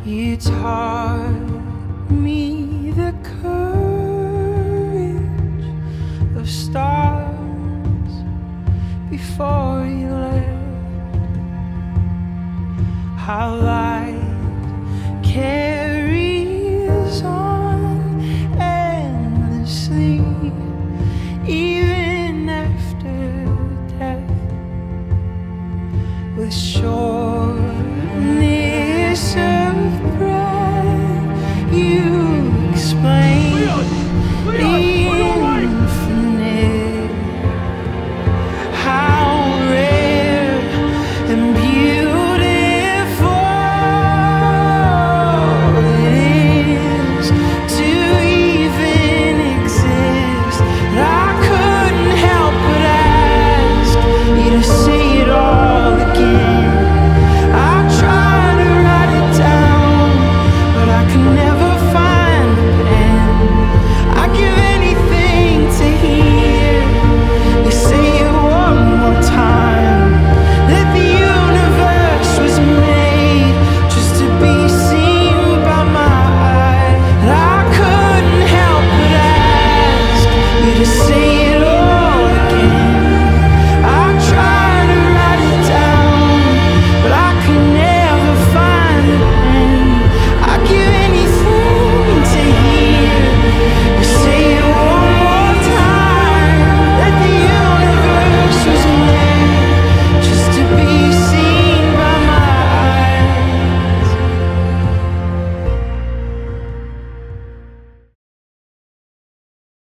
You taught me the courage of stars before you left. How light carries on endlessly, even after death, with sureness